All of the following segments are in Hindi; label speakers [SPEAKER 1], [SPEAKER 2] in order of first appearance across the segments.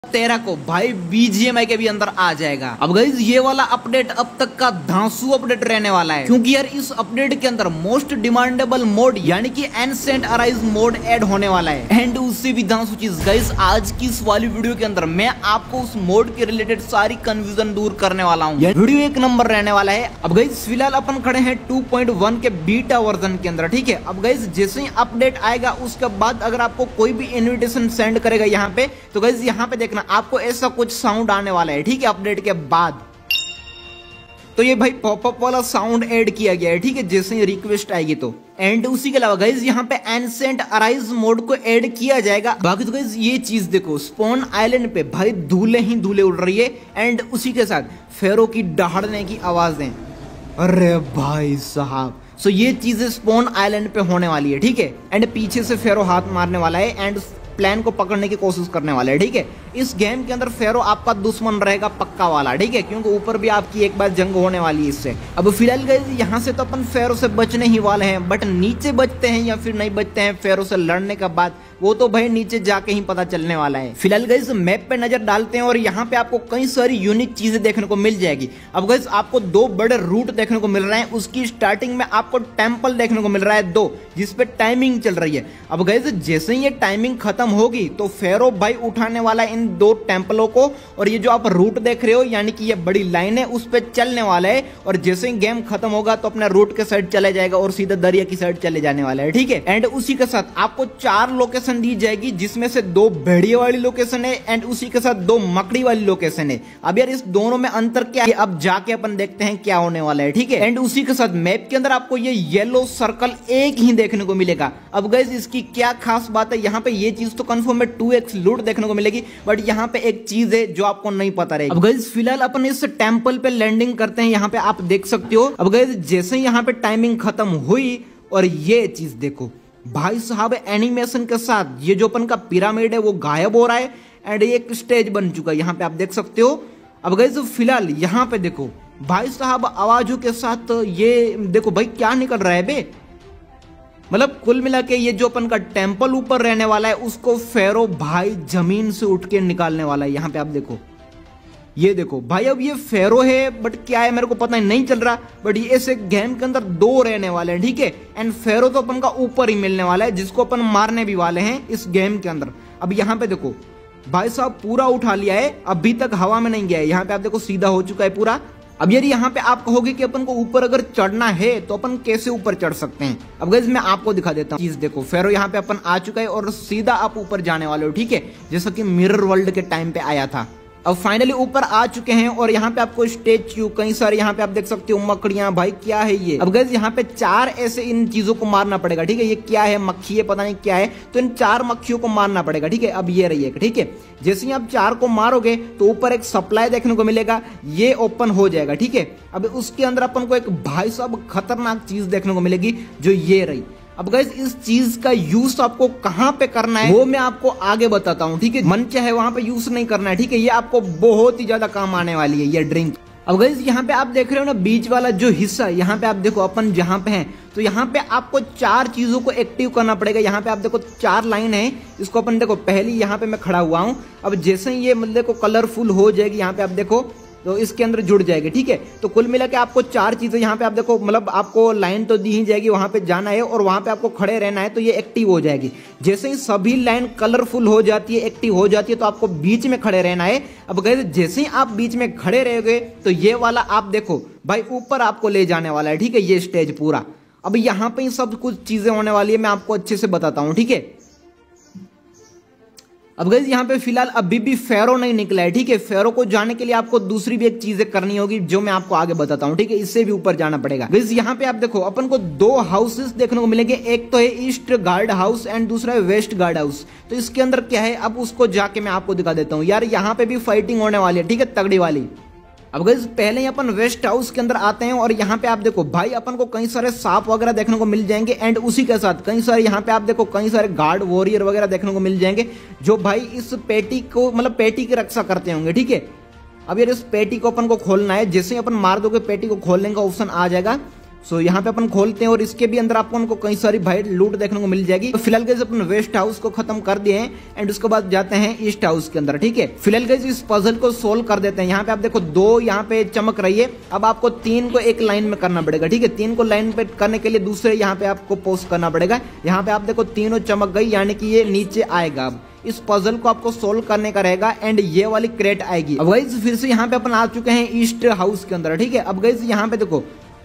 [SPEAKER 1] 13 को भाई बीजीएमआई के भी अंदर आ जाएगा। अब गाइस ये वाला अपडेट अब तक का धांसू अपडेट रहने वाला है, क्योंकि यार इस अपडेट के अंदर मोस्ट डिमांडेबल मोड यानी कि एंसेंट अराइज मोड ऐड होने वाला है। एंड उससे भी धांसू चीज गाइस, आज की इस वाली वीडियो के अंदर मैं आपको उस मोड के रिलेटेड सारी कंफ्यूजन दूर करने वाला हूँ। वीडियो एक नंबर रहने वाला है। अब गाइस फिलहाल अपन खड़े हैं 2.1 के बीटा वर्जन के अंदर, ठीक है। अब गाइस जैसे ही अपडेट आएगा उसके बाद अगर आपको कोई भी इन्विटेशन सेंड करेगा यहाँ पे, तो गाइस यहाँ पे देखना आपको ऐसा कुछ साउंड आने वाला है, ठीक है। अपडेट के बाद तो ये भाई पॉपअप वाला साउंड ऐड किया गया है, ठीक है, जैसे ही रिक्वेस्ट आएगी तो। एंड उसी के अलावा गाइस यहाँ पे एंसेंट अराइज मोड को ऐड किया जाएगा। बाकी तो गाइस ये चीज देखो, स्पॉन आइलैंड पे भाई धूले ही धूले उड़ रही है। एंड उसी के साथ फेरो की दहाड़ने की आवाजें, अरे भाई साहब। सो ये चीजें स्पॉन आइलैंड पे होने वाली है, ठीक है। एंड पीछे से फेरो हाथ मारने वाला है एंड प्लान को पकड़ने की कोशिश करने वाला है, ठीक है। इस गेम के अंदर फेरो आपका दुश्मन रहेगा पक्का वाला, ठीक है, क्योंकि ऊपर भी आपकी एक बार जंग होने वाली है इससे। अब फिलहाल गाइस यहाँ से तो अपन फेरो से बचने ही वाले हैं, बट नीचे बचते हैं या फिर नहीं बचते हैं फेरो से लड़ने का बाद, वो तो भाई नीचे जाके ही पता चलने वाला है। फिलहाल गाइस मैप पे नजर डालते हैं और यहाँ पे आपको कई सारी यूनिक चीजें देखने को मिल जाएगी। अब गाइस आपको दो बड़े रूट देखने को मिल रहे हैं। उसकी स्टार्टिंग में आपको टेम्पल देखने को मिल रहा है 2, जिसपे टाइमिंग चल रही है। अब गाइस जैसे ही ये टाइमिंग खत्म होगी तो फेरो भाई उठाने वाला इन 2 टेम्पलों को, और ये जो आप रूट देख रहे हो यानी कि ये बड़ी लाइन है उस पर चलने वाला है। और जैसे ही गेम खत्म होगा तो अपना रूट के साइड चले जाएगा और सीधा दरिया की साइड चले जाने वाला है, ठीक है। एंड उसी के साथ आपको 4 लोकेशन दी जाएगी, जिसमें से 2 भेड़िए वाली लोकेशन है एंड उसी के साथ 2 मकड़ी वाली लोकेशन है। अब यार इस दोनों में अंतर क्या है, अब जाके अपन देखते हैं क्या होने वाला है, ठीक है। एंड उसी के साथ मैप के अंदर आपको ये येलो सर्कल एक ही देखने को मिलेगा। अब गाइस इसकी क्या खास बात है, यहाँ पे ये चीज तो कंफर्म है 2x लूट देखने को मिलेगी, बट यहाँ पे एक चीज है जो आपको नहीं पता रहेगी। अब गाइस फिलहाल अपन इस टेम्पल पे लैंडिंग करते हैं, यहाँ पे आप देख सकते हो। अब गाइस जैसे ही यहाँ पे टाइमिंग खत्म हुई और ये चीज देखो भाई साहब, एनिमेशन के साथ ये जो अपन का पिरामिड है वो गायब हो रहा है एंड एक स्टेज बन चुका है, यहाँ पे आप देख सकते हो। अब गाइस फिलहाल यहाँ पे देखो भाई साहब, आवाजों के साथ ये देखो भाई क्या निकल रहा है बे। मतलब कुल मिला के ये जो अपन का टेम्पल ऊपर रहने वाला है उसको फेरो भाई जमीन से उठ के निकालने वाला है। यहाँ पे आप देखो, ये देखो भाई, अब ये फेरो है बट क्या है मेरे को पता नहीं चल रहा, बट ये ऐसे गेम के अंदर 2 रहने वाले हैं, ठीक है। एंड फेरो तो अपन का ऊपर ही मिलने वाला है, जिसको अपन मारने भी वाले हैं इस गेम के अंदर। अब यहाँ पे देखो भाई साहब पूरा उठा लिया है, अभी तक हवा में नहीं गया है। यहाँ पे आप देखो सीधा हो चुका है पूरा। अब यार यहाँ पे आप कहोगे कि अपन को ऊपर अगर चढ़ना है तो अपन कैसे ऊपर चढ़ सकते हैं। अब गाइस मैं आपको दिखा देता हूँ चीज देखो, फेरो यहाँ पे अपन आ चुका है और सीधा आप ऊपर जाने वाले हो, ठीक है, जैसा कि मिरर वर्ल्ड के टाइम पे आया था। अब फाइनली ऊपर आ चुके हैं और यहाँ पे आपको स्टेच्यू कई सारे यहाँ पे आप देख सकते हो, मकड़ियां, भाई क्या है ये। अब गाइस यहाँ पे 4 ऐसे इन चीजों को मारना पड़ेगा, ठीक है। ये क्या है, मक्खी है, पता नहीं क्या है, तो इन 4 मक्खियों को मारना पड़ेगा, ठीक है। अब ये रही है, ठीक है। जैसे ही आप 4 को मारोगे तो ऊपर एक सप्लाई देखने को मिलेगा, ये ओपन हो जाएगा, ठीक है। अब उसके अंदर अपन को एक भाई साहब खतरनाक चीज देखने को मिलेगी, जो ये रही। अब गाइस इस चीज का यूज आपको कहां पे करना है वो मैं आपको आगे बताता हूं, ठीक है। मन चाहे वहां पे यूज नहीं करना है, ठीक है। ये आपको बहुत ही ज्यादा काम आने वाली है ये ड्रिंक। अब गाइस यहाँ पे आप देख रहे हो ना बीच वाला जो हिस्सा, यहाँ पे आप देखो अपन जहाँ पे हैं तो यहाँ पे आपको 4 चीजों को एक्टिव करना पड़ेगा। यहाँ पे आप देखो 4 लाइन है, इसको अपन देखो पहली यहाँ पे मैं खड़ा हुआ हूँ। अब जैसे ही ये मतलब को कलरफुल हो जाएगी, यहाँ पे आप देखो तो इसके अंदर जुड़ जाएगी, ठीक है। तो कुल मिला के आपको 4 चीजें यहाँ पे आप देखो, मतलब आपको लाइन तो दी ही जाएगी, वहां पे जाना है और वहां पे आपको खड़े रहना है, तो ये एक्टिव हो जाएगी। जैसे ही सभी लाइन कलरफुल हो जाती है, एक्टिव हो जाती है, तो आपको बीच में खड़े रहना है। अब गाइस जैसे ही आप बीच में खड़े रहोगे तो ये वाला आप देखो भाई ऊपर आपको ले जाने वाला है, ठीक है, ये स्टेज पूरा। अब यहाँ पे सब कुछ चीजें होने वाली है, मैं आपको अच्छे से बताता हूँ, ठीक है। अब गाइस यहाँ पे फिलहाल अभी भी फेरो नहीं निकला है, ठीक है। फेरो को जाने के लिए आपको दूसरी भी एक चीजें करनी होगी, जो मैं आपको आगे बताता हूँ, ठीक है। इससे भी ऊपर जाना पड़ेगा। गाइस यहाँ पे आप देखो अपन को 2 हाउसेस देखने को मिलेंगे, एक तो है ईस्ट गार्ड हाउस एंड दूसरा है वेस्ट गार्ड हाउस। तो इसके अंदर क्या है, अब उसको जाके मैं आपको दिखा देता हूँ। यार यहाँ पे भी फाइटिंग होने वाली है, ठीक है, तगड़ी वाली। अब गाइस पहले ही अपन वेस्ट हाउस के अंदर आते हैं और यहाँ पे आप देखो भाई अपन को कई सारे सांप वगैरह देखने को मिल जाएंगे एंड उसी के साथ कई सारे यहाँ पे आप देखो कई सारे गार्ड वॉरियर वगैरह देखने को मिल जाएंगे, जो भाई इस पेटी को मतलब पेटी की रक्षा करते होंगे, ठीक है। अब यार इस पेटी को अपन को खोलना है, जैसे ही अपन मार दोगे पेटी को खोलने का ऑप्शन आ जाएगा। सो यहाँ पे अपन खोलते हैं और इसके भी अंदर आपको उनको कई सारी भाई लूट देखने को मिल जाएगी। तो फिलहाल गाइस अपन वेस्ट हाउस को खत्म कर दिए हैं एंड उसके बाद जाते हैं ईस्ट हाउस के अंदर, ठीक है। फिलहाल गाइस इस पजल को सोल्व कर देते हैं। यहाँ पे आप देखो 2 यहाँ पे चमक रही है, अब आपको 3 को एक लाइन में करना पड़ेगा, ठीक है। 3 को लाइन पे करने के लिए दूसरे यहाँ पे आपको पोस्ट करना पड़ेगा। यहाँ पे आप देखो तीनों चमक गई, यानी कि ये नीचे आएगा। अब इस पजल को आपको सोल्व करने का रहेगा एंड ये वाली क्रेट आएगी। अब गाइस फिर से यहाँ पे अपन आ चुके हैं ईस्ट हाउस के अंदर, ठीक है। अब गाइस यहाँ पे देखो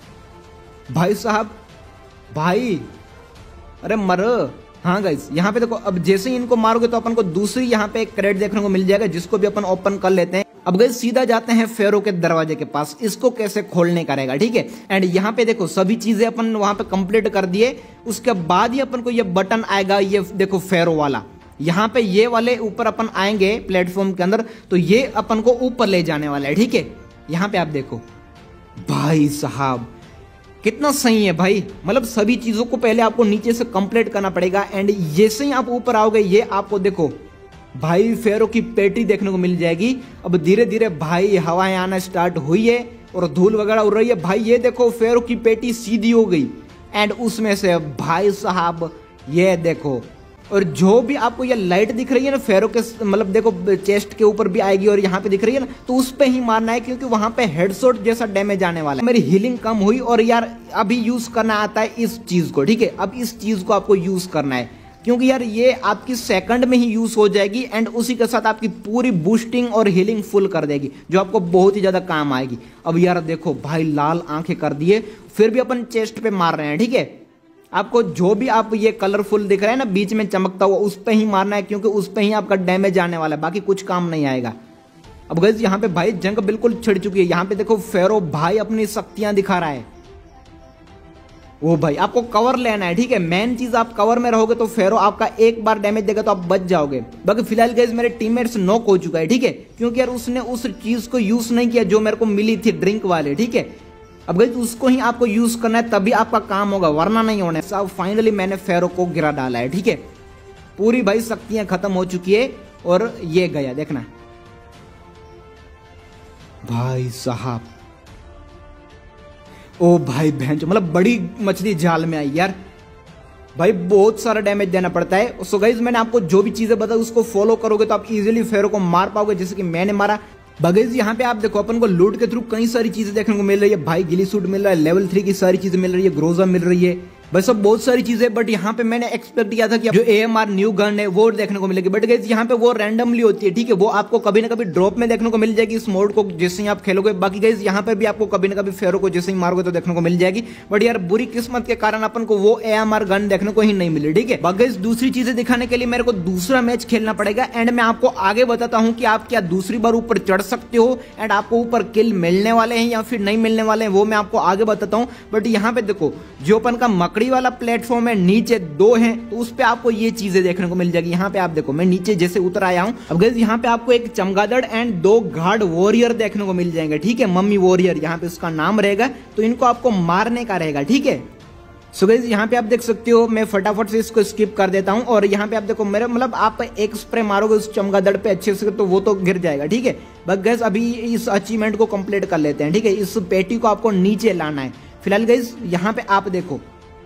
[SPEAKER 1] भाई साहब, भाई अरे मर, हाँ गाइस यहाँ पे देखो, अब जैसे ही इनको मारोगे तो अपन को दूसरी यहाँ पे एक क्रेट देखने को मिल जाएगा, जिसको भी अपन ओपन कर लेते हैं। अब गाइस सीधा जाते हैं फेरो के दरवाजे के पास, इसको कैसे खोलने का रहेगा, ठीक है। एंड यहाँ पे देखो सभी चीजें अपन वहां पे कंप्लीट कर दिए। उसके बाद ही अपन को ये बटन आएगा, ये देखो फेरो वाला। यहाँ पे ये वाले ऊपर अपन आएंगे प्लेटफॉर्म के अंदर, तो ये अपन को ऊपर ले जाने वाला है, ठीक है। यहाँ पे आप देखो भाई साहब कितना सही है भाई, मतलब सभी चीजों को पहले आपको नीचे से कंप्लीट करना पड़ेगा एंड जैसे ही आप ऊपर आओगे ये आपको देखो भाई फेरो की पेटी देखने को मिल जाएगी। अब धीरे धीरे भाई हवाएं आना स्टार्ट हुई है और धूल वगैरह उड़ रही है। भाई ये देखो फेरो की पेटी सीधी हो गई एंड उसमें से भाई साहब ये देखो, और जो भी आपको ये लाइट दिख रही है ना फेरो के, मतलब देखो चेस्ट के ऊपर भी आएगी और यहाँ पे दिख रही है ना, तो उस पे ही मारना है क्योंकि वहां पे हेडशॉट जैसा डैमेज आने वाला है। मेरी हीलिंग कम हुई और यार अभी यूज करना आता है इस चीज को, ठीक है। अब इस चीज को आपको यूज करना है क्योंकि यार ये आपकी सेकंड में ही यूज हो जाएगी एंड उसी के साथ आपकी पूरी बूस्टिंग और हीलिंग फुल कर देगी, जो आपको बहुत ही ज्यादा काम आएगी। अब यार देखो भाई लाल आंखें कर दिए, फिर भी अपन चेस्ट पे मार रहे हैं, ठीक है। आपको जो भी आप ये कलरफुल दिख रहा है ना बीच में चमकता हुआ, उस पे ही मारना है क्योंकि उस पे ही आपका डैमेज आने वाला है, बाकी कुछ काम नहीं आएगा। अब गाइस यहाँ पे भाई जंग बिल्कुल छिड़ चुकी है। यहाँ पे देखो फेरो भाई अपनी शक्तियां दिखा रहा है। ओ भाई आपको कवर लेना है, ठीक है। मेन चीज आप कवर में रहोगे तो फेरो आपका एक बार डैमेज देगा तो आप बच जाओगे। बाकी फिलहाल गाइस मेरे टीममेट्स नॉक हो चुका है, ठीक है, क्योंकि यार उसने उस चीज को यूज नहीं किया जो मेरे को मिली थी ड्रिंक वाले, ठीक है। अब गाइस उसको ही आपको यूज करना है तभी आपका काम होगा, वरना नहीं होने। सब फाइनली मैंने फेरो को गिरा डाला है, ठीक है। पूरी भाई शक्तियां खत्म हो चुकी है और ये गया, देखना भाई साहब। ओ भाई बहन, मतलब बड़ी मछली जाल में आई यार। भाई बहुत सारा डैमेज देना पड़ता है। सो गाइस मैंने आपको जो भी चीजें बताई उसको फॉलो करोगे तो आप इजीली फेरो को मार पाओगे, जैसे कि मैंने मारा। बगैस यहाँ पे आप देखो अपन को लूट के थ्रू कई सारी चीजें देखने को मिल रही है। भाई गिली सूट मिल रहा है, लेवल 3 की सारी चीजें मिल रही है, ग्रोजा मिल रही है, बस सब बहुत सारी चीजें। बट यहाँ पे मैंने एक्सपेक्ट किया था कि जो AMR न्यू गन है वो देखने को मिलेगी, बट गाइस यहाँ पे वो रैंडमली होती है, ठीक है। वो आपको कभी ना कभी ड्रॉप में देखने को मिल जाएगी इस मोड को जैसे ही आप खेलोगे। बाकी गाइस यहाँ पे भी आपको कभी ना कभी फेरो को जैसे ही मारोगे तो देखने को मिल जाएगी। बट यार बुरी किस्मत के कारण अपन को वो AMR गन देखने को ही नहीं मिली, ठीक है। बाकी गाइस दूसरी चीजें दिखाने के लिए मेरे को दूसरा मैच खेलना पड़ेगा एंड मैं आपको आगे बताता हूँ कि आप क्या दूसरी बार ऊपर चढ़ सकते हो एंड आपको ऊपर किल मिलने वाले हैं या फिर नहीं मिलने वाले हैं, वो मैं आपको आगे बताता हूँ। बट यहाँ पे देखो जो अपन का मकड़ी वाला प्लेटफॉर्म में नीचे 2 हैं, तो उस पे आपको ये चीजें देखने को मिल जाएगी। यहाँ पे आप देखो मैं नीचे जैसे उतर आया हूँ। अब गाइस यहाँ पे आपको एक चमगादड़ एंड 2 गार्ड वॉरियर देखने को मिल जाएंगे, ठीक है। मम्मी वॉरियर यहाँ पे उसका नाम रहेगा, तो इनको आपको मारने का रहेगा, ठीक है। सो गाइस यहाँ पे आप देख सकते हो, मैं फटाफट से इसको स्किप कर देता हूँ। और यहाँ पे आप देखो मेरे मतलब आप एक स्प्रे मारोगे उस चमगादड़ पे अच्छे से तो वो तो गिर जाएगा, ठीक है। बस गाइस अभी इस अचीवमेंट को कंप्लीट कर लेते हैं, ठीक है। इस पेटी को आपको नीचे लाना है। फिलहाल गाइस यहाँ पे आप देखो,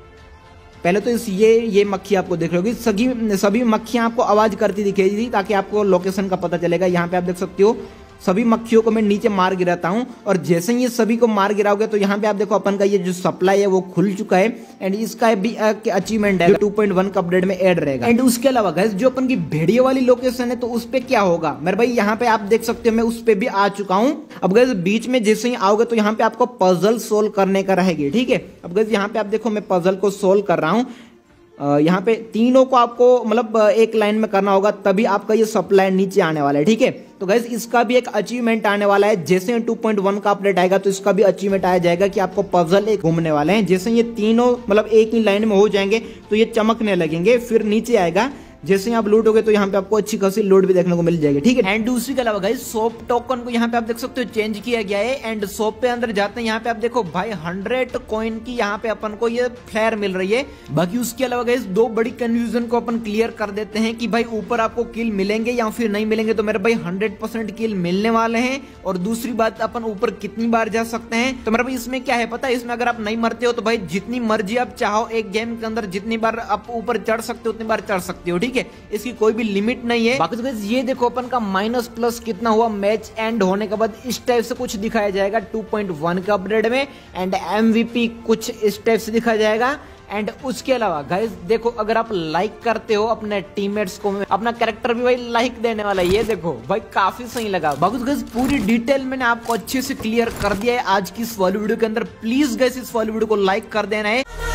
[SPEAKER 1] पहले तो इस ये मक्खी आपको देख रहे होगी, सभी मक्खियां आपको आवाज करती दिखेगी ताकि आपको लोकेशन का पता चलेगा। यहाँ पे आप देख सकते हो सभी मक्खियों को मैं नीचे मार गिराता हूं और जैसे ही ये सभी को मार गिराओगे तो यहाँ पे आप देखो अपन का ये जो सप्लाई है वो खुल चुका है एंड इसका भी अचीवमेंट है 2.1 का अपडेट में ऐड रहेगा। एंड उसके अलावा गाइस जो अपन की भेड़िए वाली लोकेशन है तो उस पे क्या होगा मेरे भाई, यहाँ पे आप देख सकते हो मैं उस पे भी आ चुका हूँ। अब गाइस बीच में जैसे ही आओगे तो यहाँ पे आपको पजल सोल्व करने का रहेगी, ठीक है। अब गाइस यहाँ पे आप देखो मैं पजल को सोल्व कर रहा हूँ। यहाँ पे तीनों को आपको मतलब एक लाइन में करना होगा तभी आपका ये सप्लाई नीचे आने वाला है, ठीक है। तो गाइस इसका भी एक अचीवमेंट आने वाला है, जैसे 2.1 का अपडेट आएगा तो इसका भी अचीवमेंट आया जाएगा कि आपको पजल एक घूमने वाले हैं। जैसे ये तीनों मतलब एक ही लाइन में हो जाएंगे तो ये चमकने लगेंगे, फिर नीचे आएगा जैसे आप लूट हो गए तो यहाँ पे आपको अच्छी खासी लोड भी देखने को मिल जाएगी, ठीक है। एंड दूसरी के अलावा गाइस शॉप टोकन को यहाँ पे आप देख सकते हो चेंज किया गया है। एंड शॉप पे अंदर जाते हैं, यहाँ पे आप देखो भाई 100 कॉइन की यहाँ पे अपन को ये फ्लेयर मिल रही है। बाकी उसके अलावा गाइस दो बड़ी कंफ्यूजन को अपन क्लियर कर देते हैं कि भाई ऊपर आपको किल मिलेंगे या फिर नहीं मिलेंगे। तो मेरे भाई 100% किल मिलने वाले हैं। और दूसरी बात, अपन ऊपर कितनी बार जा सकते हैं। तो मेरे भाई इसमें क्या है पता है, इसमें अगर आप नहीं मरते हो तो भाई जितनी मर्जी आप चाहो एक गेम के अंदर जितनी बार आप ऊपर चढ़ सकते हो उतनी बार चढ़ सकते हो, ठीक है। इसकी कोई भी लिमिट नहीं है। बाकी तो गाइस ये देखो अपन का माइनस प्लस कितना हुआ मैच एंड होने के बाद, इस टाइप से कुछ दिखाया जाएगा 2.1 के अपडेट में। एंड MVP कुछ इस टाइप से दिखाया जाएगा। एंड उसके अलावा गाइस देखो, अगर आप लाइक करते हो अपने टीममेट्स को, अपना कैरेक्टर भी भाई लाइक देने वाला है। ये देखो भाई काफी सही लगा। बाकी गाइस पूरी डिटेल मैंने आपको अच्छे से क्लियर कर दिया है आज की इस वाली वीडियो के अंदर। प्लीज गाइस इस वाली वीडियो को लाइक कर देना है।